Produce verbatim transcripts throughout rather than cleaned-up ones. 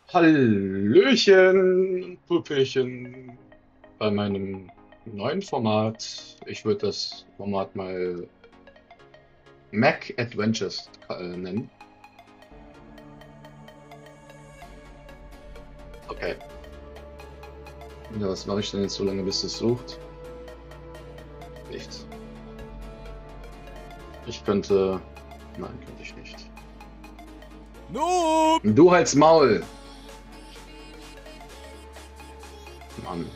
Hallöchen, Pupilchen, bei meinem neuen Format. Ich würde das Format mal Mac Adventures äh, nennen. Okay. Ja, was mache ich denn jetzt so lange, bis es sucht? Nichts. Ich könnte. Nein, könnte ich nicht. Noob! Du halt's Maul! Mann.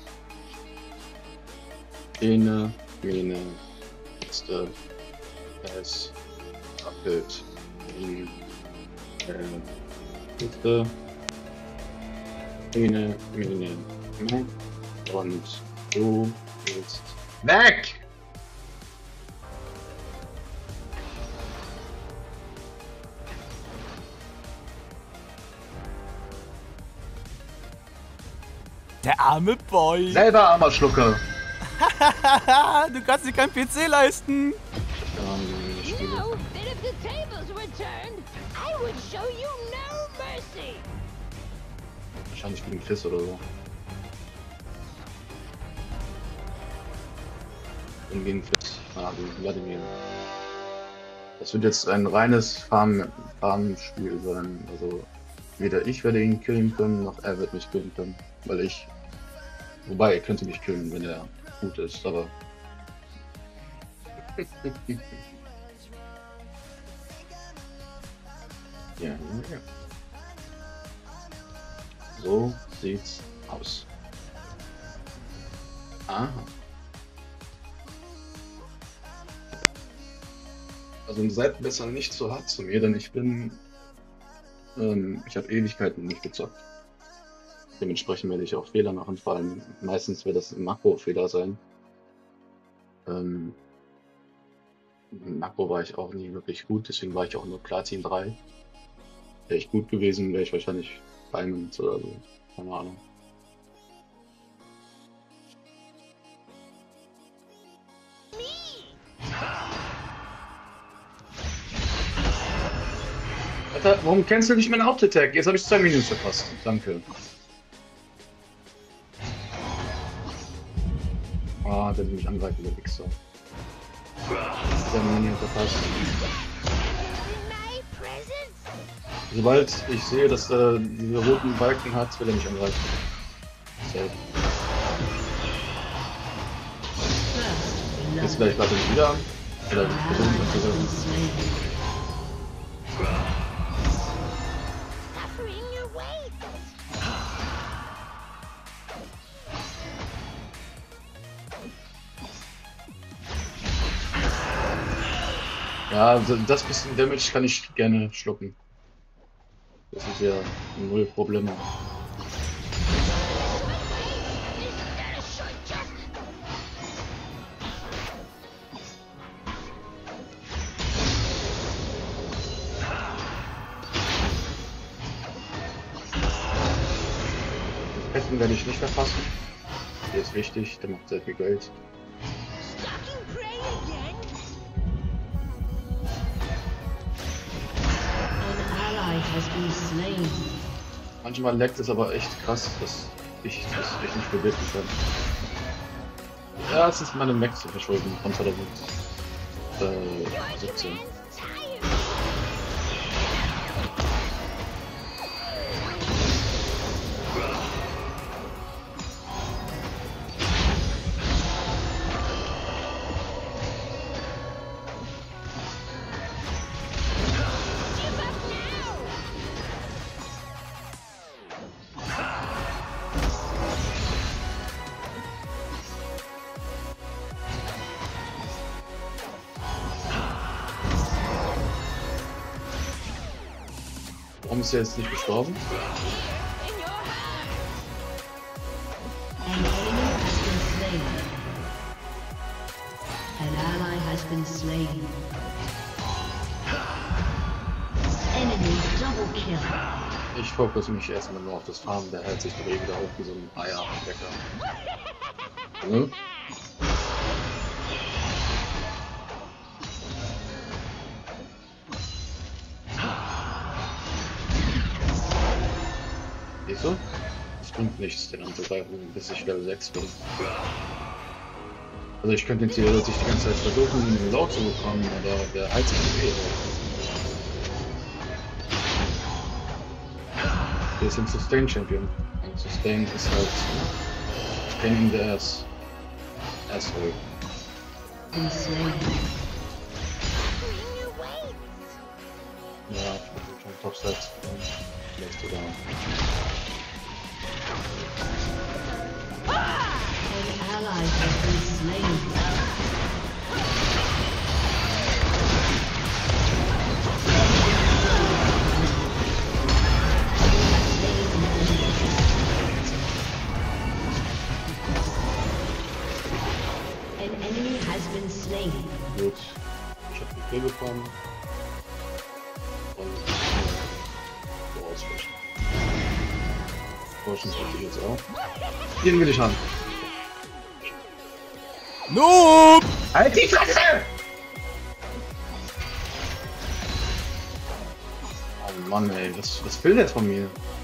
Ene, Mene, Äste, Es, Abbild, Min, äh, Äste, Ene, Mene, Me. Und du willst weg! Der arme Boy. Selber armer Schlucker! Du kannst dir kein P C leisten. Keine Ahnung, wie ich spiele. know that if the tables were turned, I would show you no mercy. Wahrscheinlich gegen Fizz oder so. Und gegen Fizz. Ah, gegen Vladimir. Das wird jetzt ein reines Farm Farmspiel sein. Also weder ich werde ihn killen können, noch er wird mich killen können. Weil ich. Wobei, er könnte mich killen, wenn er gut ist, aber. Ja, ja, ja. So sieht's aus. Aha. Also seid besser nicht so hart zu mir, denn ich bin. Ähm, ich habe Ewigkeiten nicht gezockt. Dementsprechend werde ich auch Fehler machen, vor allem meistens wird das ein Makro-Fehler sein. Ähm, im Makro war ich auch nie wirklich gut, deswegen war ich auch nur Platin drei. Wäre ich gut gewesen, wäre ich wahrscheinlich Diamond oder so. Keine Ahnung. Alter, warum kennst du nicht meinen Hauptattack? Jetzt habe ich zwei Minuten verpasst. Danke. Ah, der will mich angreifen, der Wichser. Der Minion verpasst. My presence? Sobald ich sehe, dass er diese roten Balken hat, will er mich angreifen. Safe. Jetzt gleich warte ich wieder an. Oder versuchen das zu sagen. Suffering your way. Ja, also das bisschen Damage kann ich gerne schlucken. Das ist ja null Probleme. Fetten werde ich nicht verpassen. Der ist wichtig, der macht sehr viel Geld. Stalking prey again? An ally has been slain. Manchmal leckt es aber echt krass, dass ich das echt nicht bewirken kann. Ja, es ist meine Max zu verschulden von zweitausendsiebzehn. Man's tired. Give up now. Warum ist er jetzt nicht gestorben? In your An enemy has been slain. An ally has been slain. Enemy double kill. Ich fokusse mich erstmal nur auf das Farmen, der hält sich doch eh wieder auf wie so ein Eierwecker. Ne? Siehst du? Das bringt nichts, den anzugreifen, bis ich Level sechs bin. Also ich könnte theoretisch die ganze Zeit versuchen, einen Low zu bekommen, aber der heizt mich eh. Wir sind Sustain Champion. Und Sustain ist halt Pain in the ass. Asshole. Been slain. Ja, ich bin schon Topside. Vielleicht sogar. An ally has been slain. An enemy has been slain. Gut. Ich hab den Kill bekommen. Und so auswischen. Forschen sollte ich jetzt auch. Den will ich haben. Noob! Halt die Fresse! Oh Mann ey, was, was will der von mir?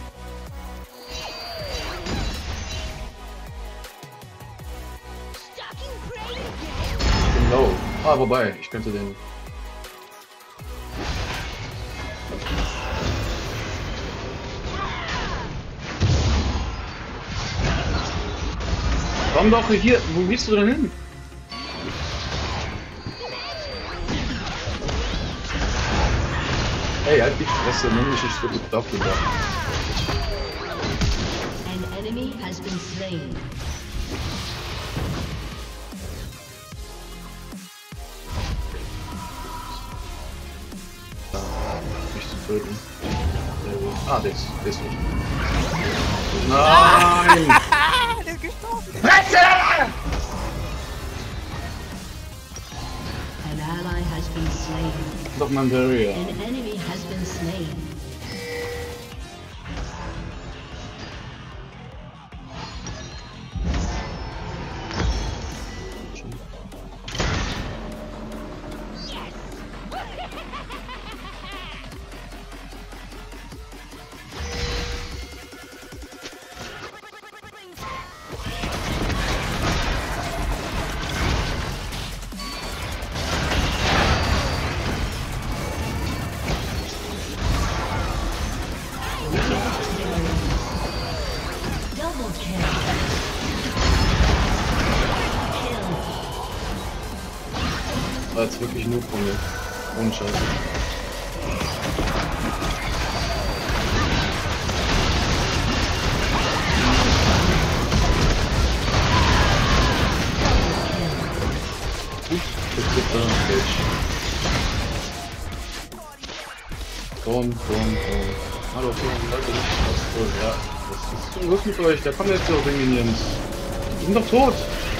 Ich bin low. Ah, wobei, ich könnte den... Komm doch hier, wo gehst du denn hin? Hey, halt die Fresse, nimm mich nicht so gut auf, lieber. An enemy has been slain. Mich zu töten. Ah, der ist, der ist tot. Nein! Der ist gestorben! An ally has been slain. Doch mein Barrier. An enemy has been slain. Double kill. Kill. War jetzt wirklich nur von mir. Ohne Scheiße. Gut, jetzt gibt er einen Cage. Komm, komm, komm. Hallo, komm, Leute, nicht was tot. Ja, was ist denn los mit euch? Da kommen jetzt so Minions. Die sind doch tot.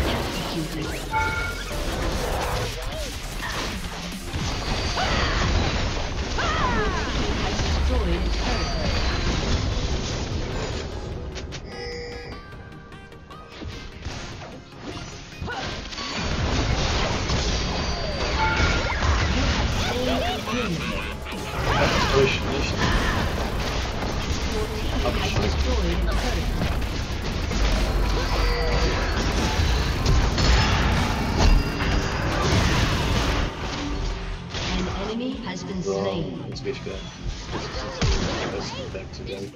Lasst euch nicht abschrecken. An enemy has been So, slain. jetzt gehe ich gleich. Das ist jetzt das Beste, Back zu werden.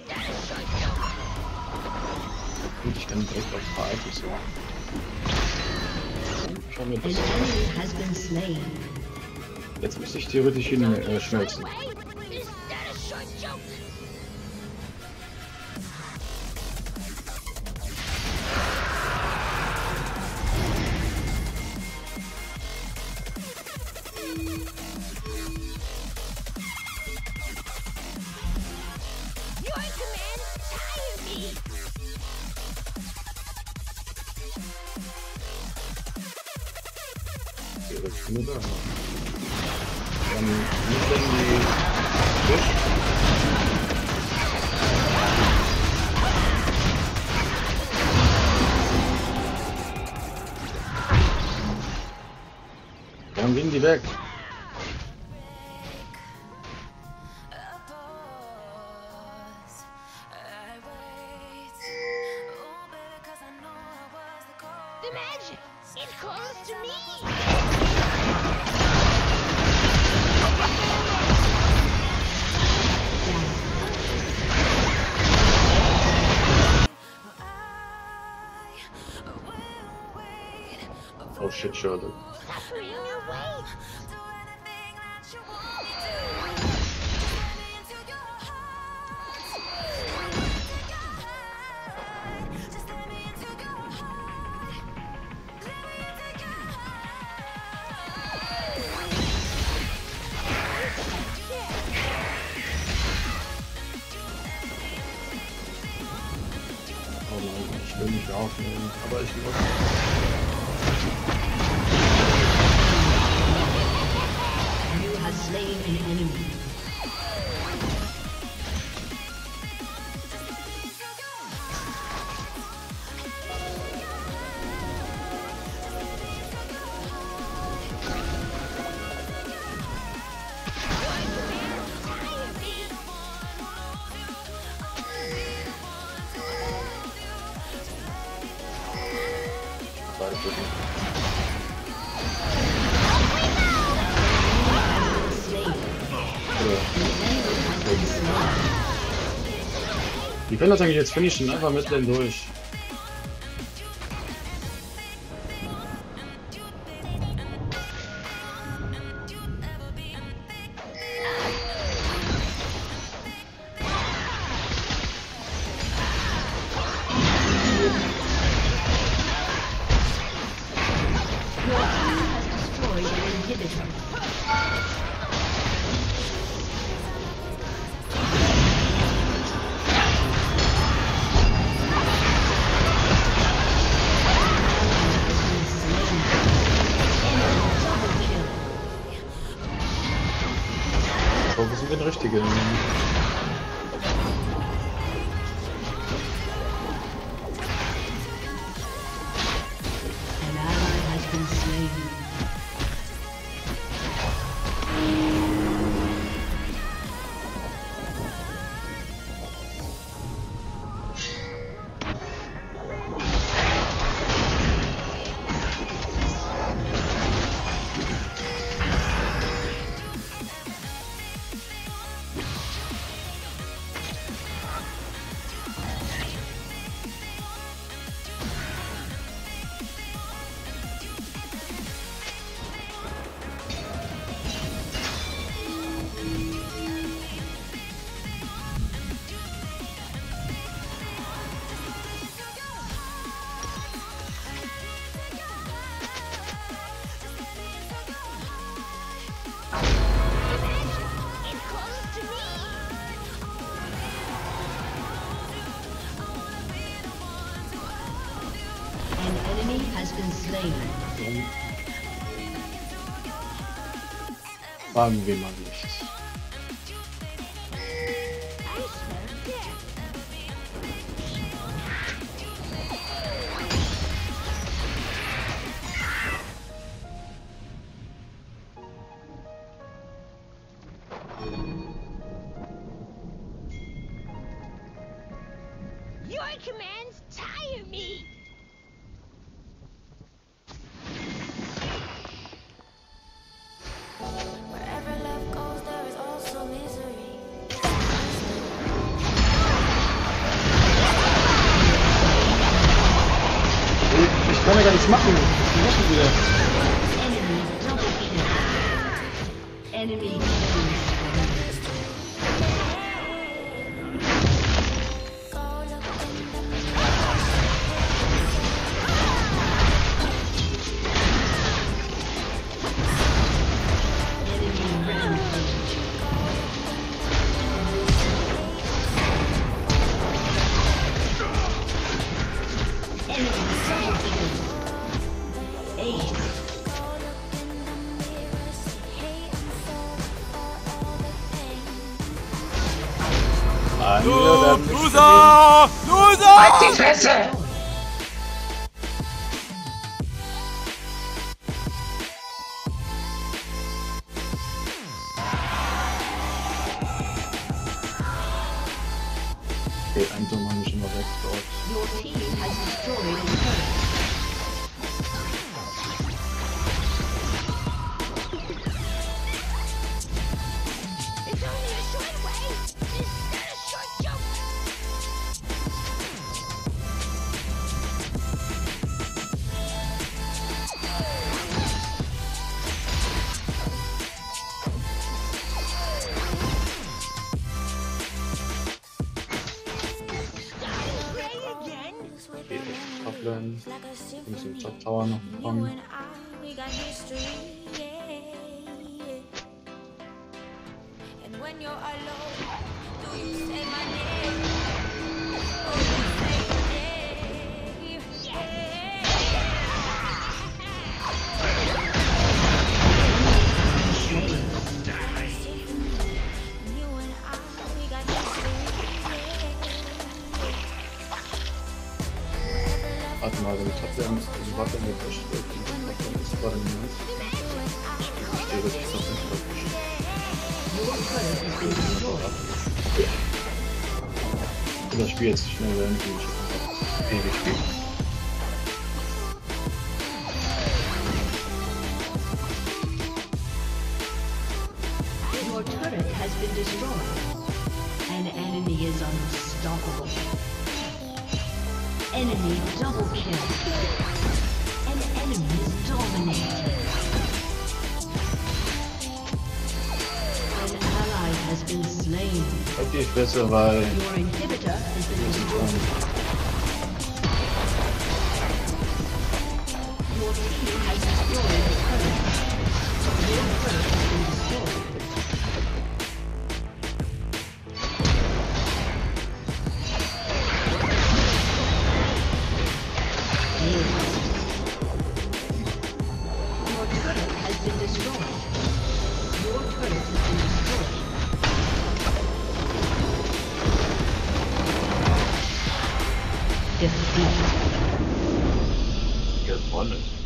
Gut, ich kann direkt auf ein paar Items machen. Schau mir An das an. enemy has been slain. Jetzt müsste ich theoretisch ihn äh, schmelzen. Is that a short joke? Your commands tire me. Theoretisch nur da. Dann müssen die Fisch. Dann gehen die weg. imagine? It calls to me. Oh shit, Sherlock. Suffering away. Oh nein, ich will nicht aufnehmen, aber ich muss. You have slain an enemy. Beide drücken. Die können das eigentlich jetzt finishen, einfach mitteln durch. Destroyed an inhibitor. Ich hoffe, wir sind den richtigen. An ally has been slain. An enemy has been slain. Fragen wir mal nicht. I smell death. Your commands tire me. Wherever love goes, there is also misery. Ich kann ja gar nichts machen. Was machen wir denn? Enemy double kill. Enemy killing. Go look in the Enemy rampage. Enemy double kill. Ace. Nein, wir Du werden nicht Loser! Loser! verlieren. Die Fresse! Okay, einen Turm haben wir schon mal weg dort. Your team has destroyed a turret. aufbleiben. like a Wir müssen symphony. zur Tower noch You bekommen. and I, we got history. Yeah, yeah. And when you're alone, do you say my name? Or you say your name? Yeah. You and I, we got history. Yeah. Warte mal, wenn ich hab ja die Waffe in der Tasche, dann ist gerade niemand. Ich stehe wirklich auf den Schreibtisch. Ich will das Spiel jetzt schnell beenden, ich hab ewig gespielt. Your turret has been destroyed. An enemy is unstoppable. Enemy double kill. An enemy is dominated. An ally has been slain. Okay, ich besser, weil Your inhibitor has been destroyed. Your team has destroyed the turret. Your turret has been destroyed. Your turret has been destroyed. Your turret has been destroyed. Defeat. gewonnen.